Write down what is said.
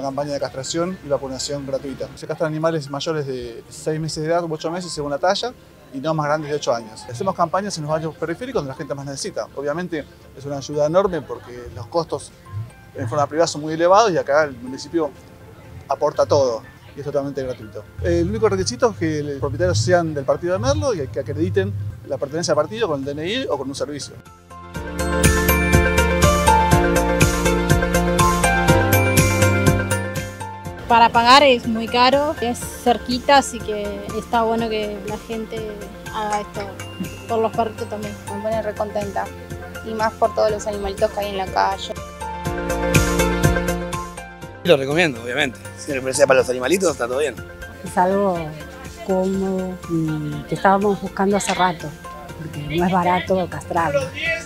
campaña de castración y vacunación gratuita. Se castran animales mayores de 6 meses de edad u 8 meses según la talla y no más grandes de 8 años. Hacemos campañas en los barrios periféricos donde la gente más necesita. Obviamente es una ayuda enorme porque los costos en forma privada son muy elevados y acá el municipio aporta todo y es totalmente gratuito. El único requisito es que los propietarios sean del partido de Merlo y que acrediten la pertenencia al partido con el DNI o con un servicio. Para pagar es muy caro, es cerquita, así que está bueno que la gente haga esto por los perritos también. Me pone re contenta y más por todos los animalitos que hay en la calle. Lo recomiendo, obviamente. Si le parece para los animalitos, está todo bien. Es algo cómodo y que estábamos buscando hace rato, porque no es barato castrarlo.